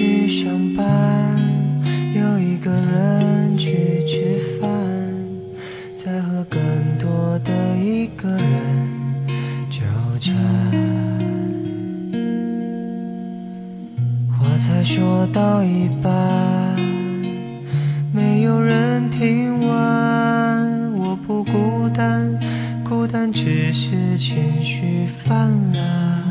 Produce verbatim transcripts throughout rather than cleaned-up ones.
去上班，有一个人去吃饭，再和更多的一个人纠缠。话才说到一半，没有人听完。我不孤单，孤单只是情绪泛滥。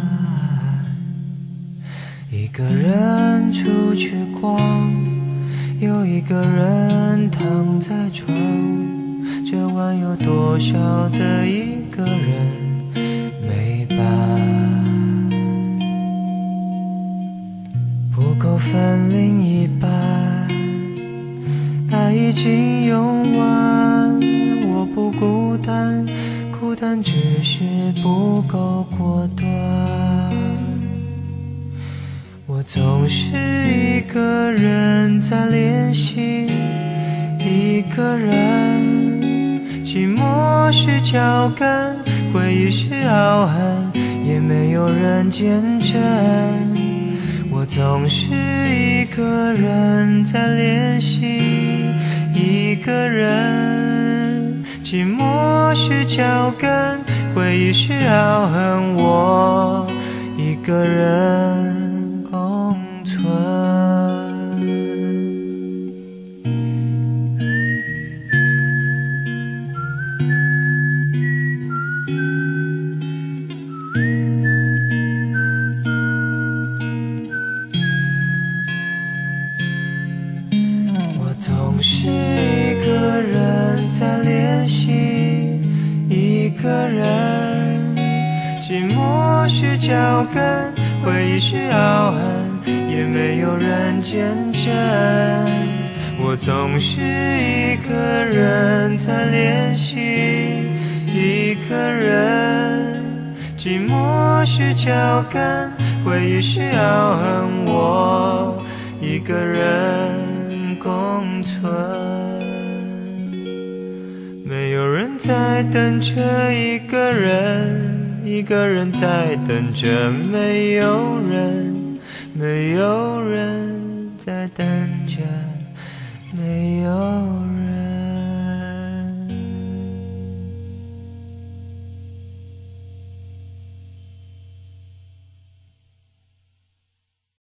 一个人出去逛，有一个人躺在床，这晚有多少的一个人没伴？不够分另一半，爱已经用完。我不孤单，孤单只是不够果断。我总是一个人在练习，一个人，寂寞是脚跟，回忆是傲寒，也没有人见证。我总是一个人在练习，一个人，寂寞是脚跟，回忆是傲寒，我一个人共存。我总是一个人在练习，一个人，寂寞是脚跟，回忆是傲寒，也没有人见证。我总是一个人在练习，一个人，寂寞是脚跟，回忆是傲寒，我一个人共存。没有人在等着一个人，一个人在等着没有人，没有人在等着没有人。